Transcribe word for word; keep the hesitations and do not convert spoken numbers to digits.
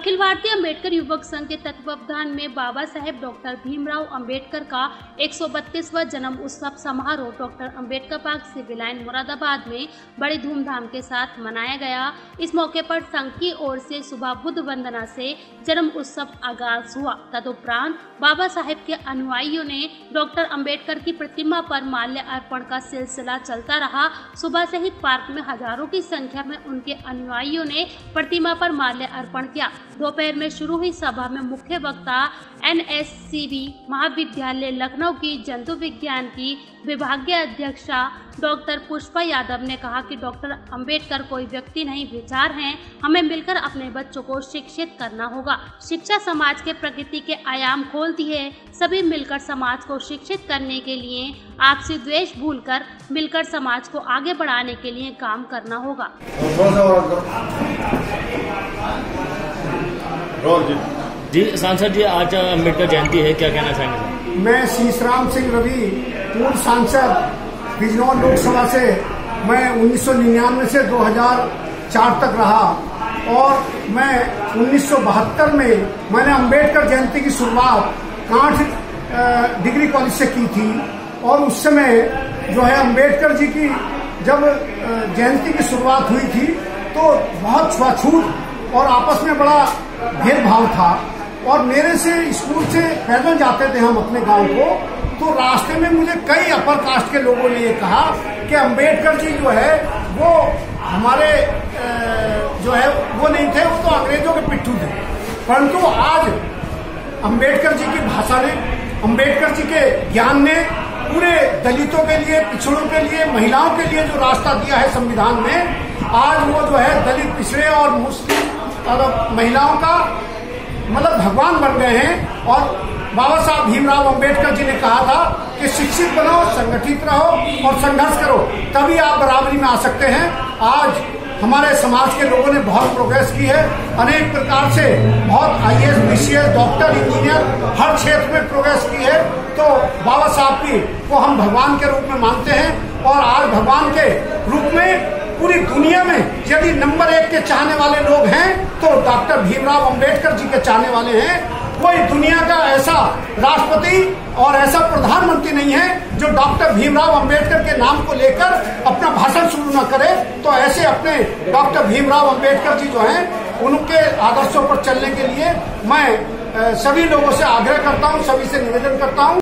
अखिल भारतीय अम्बेडकर युवक संघ के तत्वावधान में बाबा साहेब डॉक्टर भीमराव अंबेडकर का एक सौ बत्तीसवां जन्म उत्सव समारोह doctor Ambedkar park civil line Moradabad में बड़ी धूमधाम के साथ मनाया गया। इस मौके पर संघ की ओर से सुबह बुद्ध वंदना से जन्म उत्सव आगाज हुआ। तदुपरांत बाबा साहेब के अनुयायियों ने डॉक्टर अंबेडकर की प्रतिमा पर माल्य अर्पण का सिलसिला चलता रहा। सुबह से ही पार्क में हजारों की संख्या में उनके अनुयायियों ने प्रतिमा पर माल्य अर्पण किया। दोपहर में शुरू हुई सभा में मुख्य वक्ता एन एस सी बी महाविद्यालय लखनऊ की जंतु विज्ञान की विभागीय अध्यक्षा डॉक्टर पुष्पा यादव ने कहा कि डॉक्टर अंबेडकर कोई व्यक्ति नहीं, विचार हैं। हमें मिलकर अपने बच्चों को शिक्षित करना होगा। शिक्षा समाज के प्रगति के आयाम खोलती है। सभी मिलकर समाज को शिक्षित करने के लिए आपसी द्वेष भूलकर मिलकर समाज को आगे बढ़ाने के लिए काम करना होगा। जी सांसद जी, आज अम्बेडकर जयंती है, क्या कहना चाहेंगे? मैं शीशराम सिंह रवि, पूर्व सांसद बिजनौर लोकसभा से मैं उन्नीस सौ निन्यानवे से दो हज़ार चार तक रहा और मैं उन्नीस सौ बहत्तर में मैंने अम्बेडकर जयंती की शुरुआत कांठ डिग्री कॉलेज से की थी और उस समय जो है अम्बेडकर जी की जब जयंती की शुरुआत हुई थी तो बहुत छुआछूत और आपस में बड़ा भेदभाव था और मेरे से स्कूल से पैदल जाते थे हम अपने गांव को, तो रास्ते में मुझे कई अपर कास्ट के लोगों ने ये कहा कि अंबेडकर जी जो है वो हमारे जो है वो नहीं थे, वो तो अंग्रेजों के पिट्ठू थे। परंतु आज अंबेडकर जी की भाषा ने, अंबेडकर जी के ज्ञान ने पूरे दलितों के लिए, पिछड़ों के लिए, महिलाओं के लिए जो रास्ता दिया है संविधान में, आज वो जो है दलित, पिछड़े और मुस्लिम महिलाओं का मतलब भगवान बन गए हैं। और बाबा साहब भीमराव अंबेडकर जी ने कहा था कि शिक्षित बनो, संगठित रहो और संघर्ष करो, तभी आप बराबरी में आ सकते हैं। आज हमारे समाज के लोगों ने बहुत प्रोग्रेस की है, अनेक प्रकार से बहुत I A S, B C S, doctor, engineer हर क्षेत्र में प्रोग्रेस की है। तो बाबा साहब की को हम भगवान के रूप में मानते हैं और आज भगवान के रूप में पूरी दुनिया में यदि नंबर एक के चाहने वाले लोग हैं तो डॉक्टर भीमराव अंबेडकर जी के चाहने वाले हैं। कोई दुनिया का ऐसा राष्ट्रपति और ऐसा प्रधानमंत्री नहीं है जो डॉक्टर भीमराव अंबेडकर के नाम को लेकर अपना भाषण शुरू न करे। तो ऐसे अपने डॉक्टर भीमराव अंबेडकर जी जो हैं उनके आदर्शों पर चलने के लिए मैं सभी लोगों से आग्रह करता हूं, सभी से निवेदन करता हूं।